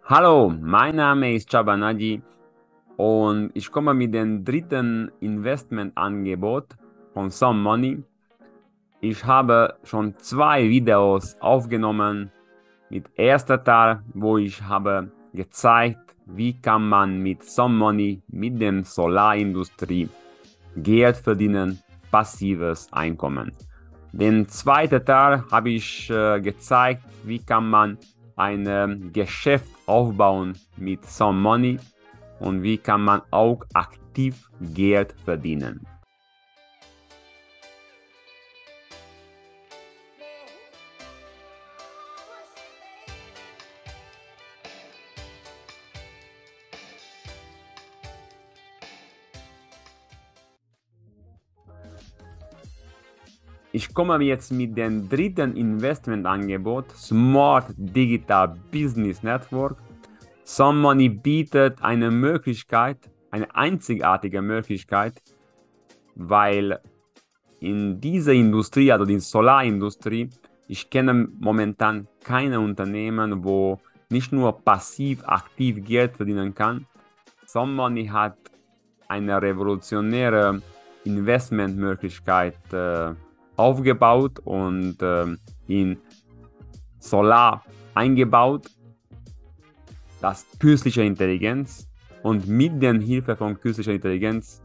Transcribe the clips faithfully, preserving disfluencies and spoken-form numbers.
Hallo, mein Name ist Chabanadi und ich komme mit dem dritten Investmentangebot von Some Money. Ich habe schon zwei Videos aufgenommen mit erster Teil, wo ich habe gezeigt, wie kann man mit Some Money, mit dem Solarindustrie Geld verdienen, passives Einkommen. Den zweiten Teil habe ich äh, gezeigt, wie kann man ein ähm, Geschäft aufbauen mit Some Money und wie kann man auch aktiv Geld verdienen. Ich komme jetzt mit dem dritten Investmentangebot, Smart Digital Business Network. Some Money bietet eine Möglichkeit, eine einzigartige Möglichkeit, weil in dieser Industrie, also die Solarindustrie, ich kenne momentan keine Unternehmen, wo nicht nur passiv aktiv Geld verdienen kann. Some Money hat eine revolutionäre Investmentmöglichkeit äh, aufgebaut und äh, in Solar eingebaut, das künstliche Intelligenz, und mit der Hilfe von künstlicher Intelligenz,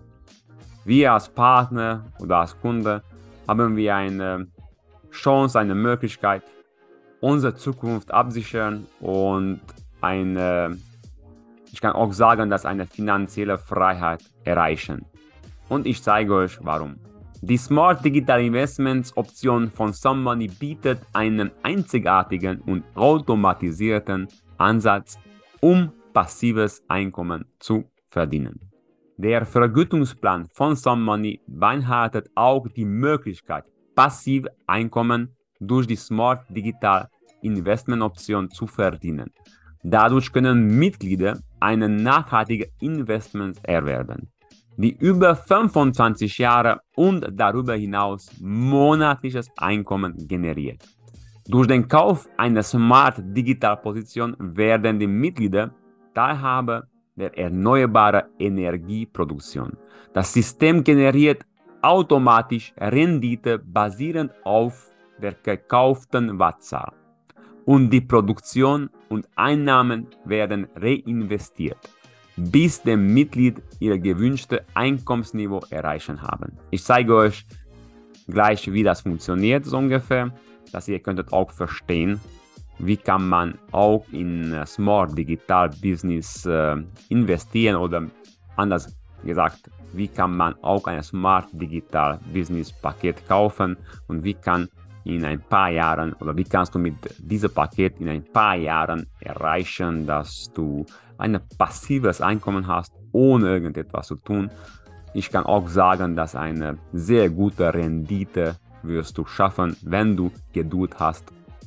wir als Partner oder als Kunde, haben wir eine Chance, eine Möglichkeit, unsere Zukunft absichern und eine, ich kann auch sagen, dass eine finanzielle Freiheit erreichen. Und ich zeige euch warum. Die Smart Digital Investments Option von Some Money bietet einen einzigartigen und automatisierten Ansatz, um passives Einkommen zu verdienen. Der Vergütungsplan von Some Money beinhaltet auch die Möglichkeit, passive Einkommen durch die Smart Digital Investment Option zu verdienen. Dadurch können Mitglieder eine nachhaltige Investment erwerben, die über fünfundzwanzig Jahre und darüber hinaus monatliches Einkommen generiert. Durch den Kauf einer Smart Digital Position werden die Mitglieder Teilhaber der erneuerbaren Energieproduktion. Das System generiert automatisch Rendite basierend auf der gekauften Wattzahl und die Produktion und Einnahmen werden reinvestiert, bis dem Mitglied ihr gewünschtes Einkommensniveau erreichen haben. Ich zeige euch gleich, wie das funktioniert, so ungefähr, dass ihr könntet auch verstehen, wie kann man auch in Smart Digital Business äh, investieren oder anders gesagt, wie kann man auch ein Smart Digital Business Paket kaufen und wie kann in ein paar Jahren oder wie kannst du mit diesem Paket in ein paar Jahren erreichen, dass du ein passives Einkommen hast, ohne irgendetwas zu tun. Ich kann auch sagen, dass eine sehr gute Rendite wirst du schaffen, wenn du Geduld hast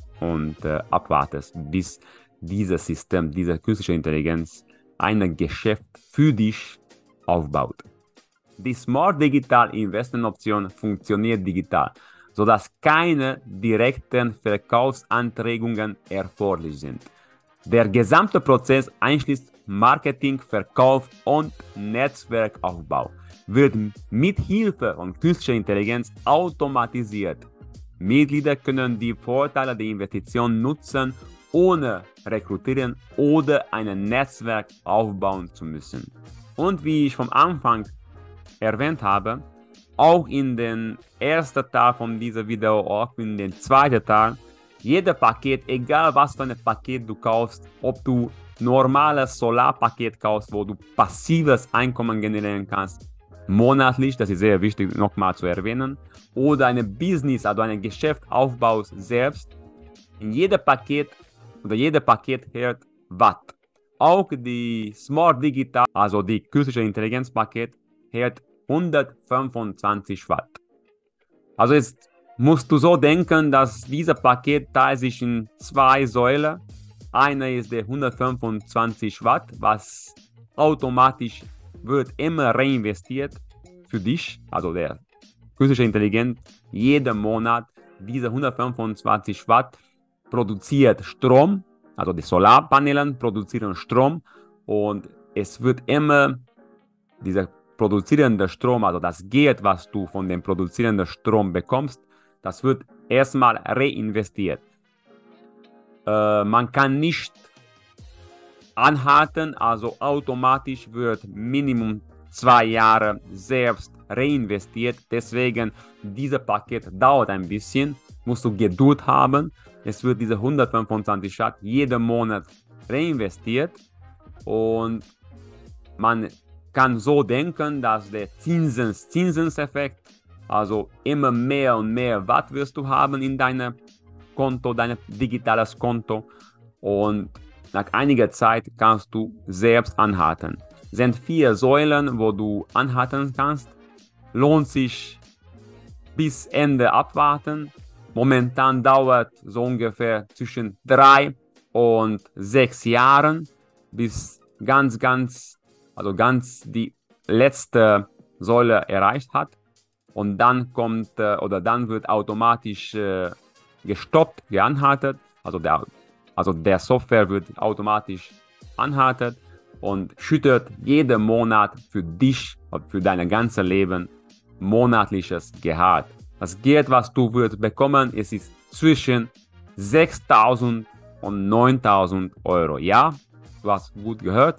und äh, abwartest, bis dieses System, diese künstliche Intelligenz ein Geschäft für dich aufbaut. Die Smart Digital Investment Option funktioniert digital, sodass keine direkten Verkaufsanträgungen erforderlich sind. Der gesamte Prozess einschließt Marketing, Verkauf und Netzwerkaufbau wird mit Hilfe von künstlicher Intelligenz automatisiert. Mitglieder können die Vorteile der Investition nutzen, ohne rekrutieren oder ein Netzwerk aufbauen zu müssen. Und wie ich vom Anfang erwähnt habe, auch in den ersten Teil von diesem Video, auch in den zweiten Teil, jeder Paket, egal was für ein Paket du kaufst, ob du normales Solarpaket kaufst, wo du passives Einkommen generieren kannst, monatlich, das ist sehr wichtig nochmal zu erwähnen, oder ein Business, also ein Geschäft aufbaust selbst, in jedem Paket oder jeder Paket hält Watt. Auch die Smart Digital, also die künstliche Intelligenz Paket, hält hundertfünfundzwanzig Watt. Also jetzt musst du so denken, dass dieser Paket teilt sich in zwei Säulen. Eine ist der hundertfünfundzwanzig Watt, was automatisch wird immer reinvestiert für dich, also der künstliche Intelligenz, jeden Monat diese hundertfünfundzwanzig Watt produziert Strom, also die Solarpanelen produzieren Strom und es wird immer dieser produzierende Strom, also das Geld, was du von dem produzierenden Strom bekommst, das wird erstmal reinvestiert. Äh, man kann nicht anhalten, also automatisch wird Minimum zwei Jahre selbst reinvestiert. Deswegen, dieses Paket dauert ein bisschen, musst du Geduld haben. Es wird diese hundertfünfundzwanzig Watt jeden Monat reinvestiert und man kann so denken, dass der Zinsens Zinseseffekt, also immer mehr und mehr Watt wirst du haben in deinem Konto, dein digitales Konto, und nach einiger Zeit kannst du selbst anhalten. Es sind vier Säulen, wo du anhalten kannst. Lohnt sich bis Ende abwarten. Momentan dauert so ungefähr zwischen drei und sechs Jahren, bis ganz, ganz, also ganz die letzte Säule erreicht hat. Und dann kommt, äh, oder dann wird automatisch äh, gestoppt, geanhalten. Also der, also der Software wird automatisch anhalten und schüttet jeden Monat für dich und für dein ganzes Leben monatliches Gehalt. Das Geld, was du wirst bekommen, es ist zwischen sechstausend und neuntausend Euro. Ja, du hast gut gehört.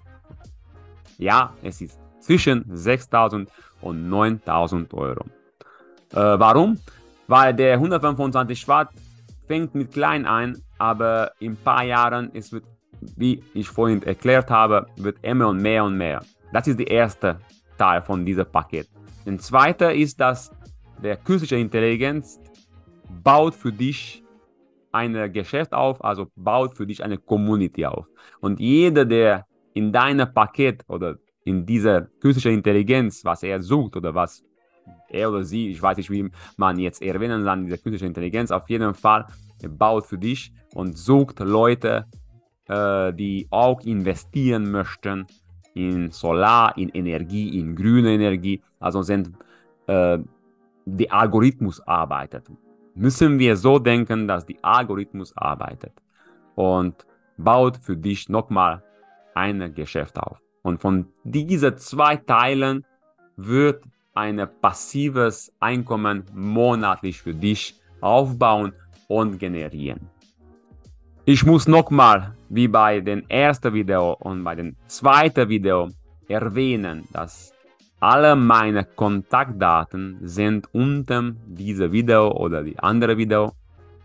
Ja, es ist zwischen sechstausend und neuntausend Euro. Äh, warum? Weil der hundertfünfundzwanzig Watt fängt mit klein an, aber in ein paar Jahren, es wird, wie ich vorhin erklärt habe, wird immer und mehr und mehr. Das ist der erste Teil von diesem Paket. Der zweite ist, dass der künstliche Intelligenz baut für dich ein Geschäft auf, also baut für dich eine Community auf. Und jeder, der in deinem Paket oder in dieser künstlichen Intelligenz, was er sucht oder was er oder sie, ich weiß nicht, wie man jetzt erwähnen kann, diese künstliche Intelligenz, auf jeden Fall baut für dich und sucht Leute, äh, die auch investieren möchten in Solar, in Energie, in grüne Energie. Also sind äh, die Algorithmus arbeitet. Müssen wir so denken, dass die Algorithmus arbeitet und baut für dich nochmal ein Geschäft auf. Und von diesen zwei Teilen wird ein passives Einkommen monatlich für dich aufbauen und generieren. Ich muss nochmal, wie bei dem ersten Video und bei dem zweiten Video, erwähnen, dass alle meine Kontaktdaten sind unter diesem Video oder die andere Video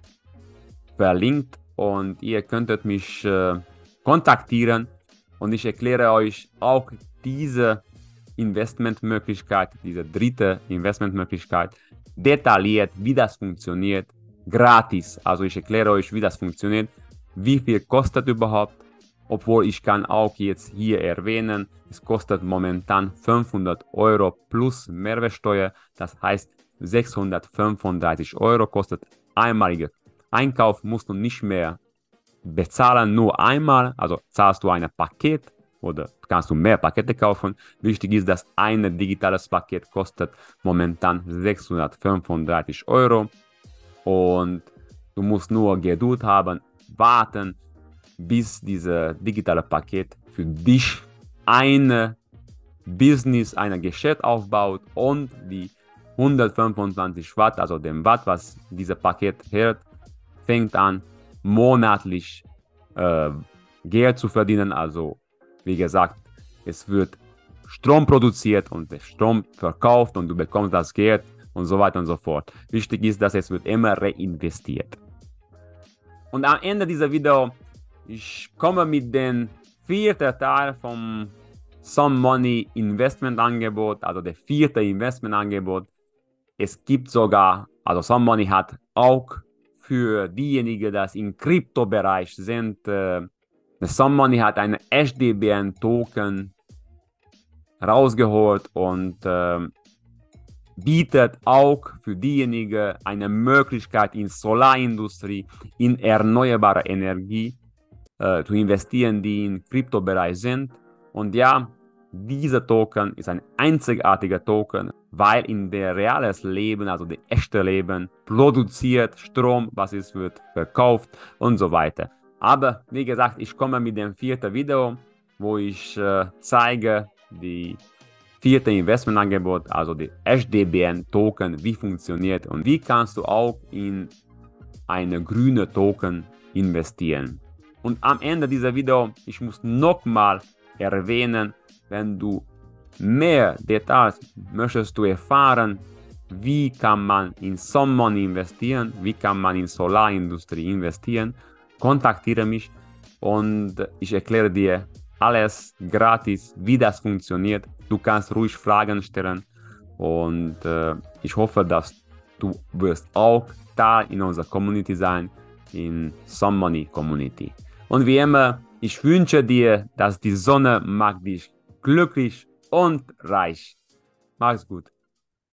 verlinkt und ihr könntet mich äh, kontaktieren und ich erkläre euch auch diese Investmentmöglichkeit, diese dritte Investmentmöglichkeit detailliert, wie das funktioniert, gratis. Also ich erkläre euch, wie das funktioniert, wie viel kostet überhaupt, obwohl ich kann auch jetzt hier erwähnen, es kostet momentan fünfhundert Euro plus Mehrwertsteuer, das heißt sechshundertfünfunddreißig Euro kostet einmaliger Einkauf, musst du nicht mehr bezahlen, nur einmal, also zahlst du ein Paket oder kannst du mehr Pakete kaufen. Wichtig ist, dass ein digitales Paket kostet momentan sechshundertfünfunddreißig Euro und du musst nur Geduld haben, warten, bis dieses digitale Paket für dich ein Business, ein Geschäft aufbaut und die hundertfünfundzwanzig Watt, also dem Watt, was dieses Paket hält, fängt an, monatlich äh, Geld zu verdienen. Also, wie gesagt, es wird Strom produziert und der Strom verkauft und du bekommst das Geld und so weiter und so fort. Wichtig ist, dass es wird immer reinvestiert. Und am Ende dieser Video, ich komme mit dem vierten Teil vom Some Money Investment Angebot, also der vierte Investment Angebot. Es gibt sogar, also Some Money hat auch für diejenigen, die im Kryptobereich sind, äh, Some Money hat einen H D B N Token rausgeholt und äh, bietet auch für diejenigen eine Möglichkeit in Solarindustrie, in erneuerbare Energie äh, zu investieren, die im Kryptobereich sind. Und ja, dieser Token ist ein einzigartiger Token, weil in der reales Leben, also das echte Leben, produziert Strom, was es wird verkauft und so weiter. Aber wie gesagt, ich komme mit dem vierten Video, wo ich äh, zeige die vierte Investmentangebot, also die S D B N-Token, wie funktioniert und wie kannst du auch in eine grüne Token investieren. Und am Ende dieser Video, ich muss nochmal erwähnen, wenn du mehr Details möchtest du erfahren, wie kann man in Sunmoney investieren, wie kann man in Solarindustrie investieren, kontaktiere mich und ich erkläre dir alles gratis, wie das funktioniert. Du kannst ruhig Fragen stellen und äh, ich hoffe, dass du wirst auch Teil in unserer Community sein, in Sunmoney Community. Und wie immer, ich wünsche dir, dass die Sonne macht dich glücklich und reich. Mach's gut.